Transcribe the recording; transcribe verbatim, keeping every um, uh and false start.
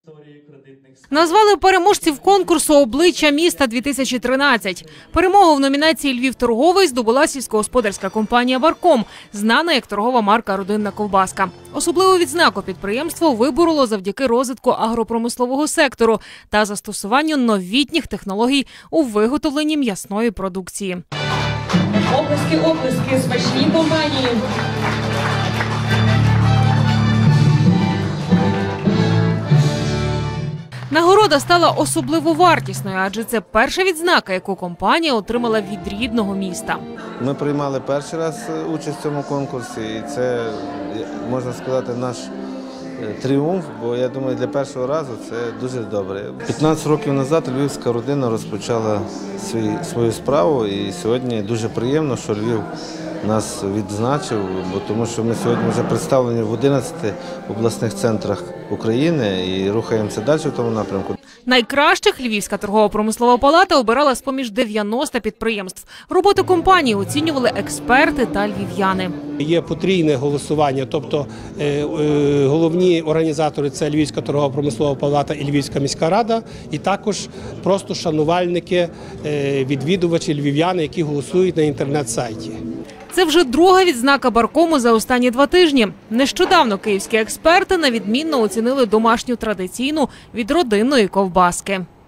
Назвали переможців конкурсу «Обличчя міста-дві тисячі тринадцять». Перемогу в номінації «Львів торговий» здобула сільськогосподарська компанія «Барком», знана як торгова марка «Родинна ковбаска». Особливу відзнаку підприємство вибороло завдяки розвитку агропромислового сектору та застосуванню новітніх технологій у виготовленні м'ясної продукції. Оплески, оплески, смачній компанії. Нагорода стала особливо вартісною, адже це перша відзнака, яку компанія отримала від рідного міста. Ми приймали перший раз участь в цьому конкурсі, і це, можна сказати, наш тріумф, бо я думаю, для першого разу це дуже добре. п'ятнадцять років назад львівська родина розпочала свій, свою справу, і сьогодні дуже приємно, що Львів нас відзначив, бо тому що ми сьогодні вже представлені в одинадцяти обласних центрах України і рухаємося далі в тому напрямку. Найкращих Львівська торгово-промислова палата обирала з-поміж дев'яноста підприємств. Роботу компанії оцінювали експерти та львів'яни. Є потрійне голосування, тобто е, е, головні організатори – це Львівська торгово-промислова палата і Львівська міська рада, і також просто шанувальники, е, відвідувачі, львів'яни, які голосують на інтернет-сайті. Це вже друга відзнака Баркому за останні два тижні. Нещодавно київські експерти на відмінно оцінили домашню традиційну від родинної ковбаски.